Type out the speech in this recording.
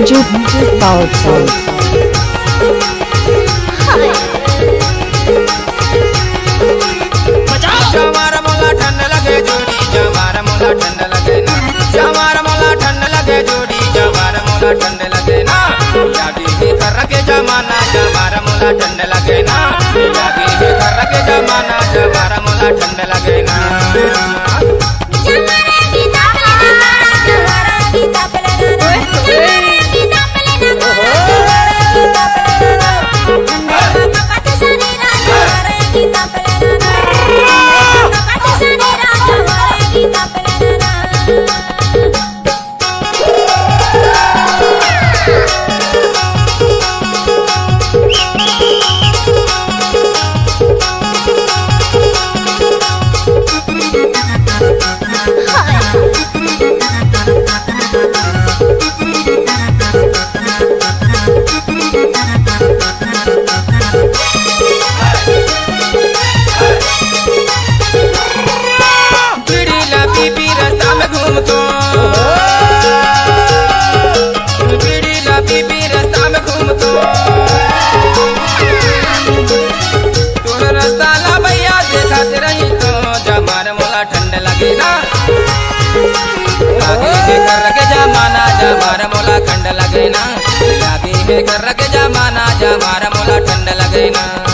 DJ Powered Sound. जमारा मोला ठंड लगे जोड़ी जमारा मोला ठंड लगे ना जमारा मोला ठंड लगे जोड़ी जमारा मोला ठंड लगे ना यादी ही कर के जमाना जमारा मोला ठंड लगे ना यादी ही कर के जमाना जमारा मोला ठंड लगे ना ठंड लगे ना आगे से कर के जमाना जमारा मोला ठंड लगे ना आगे में कर के जमाना जमारा मोला ठंड लगे ना।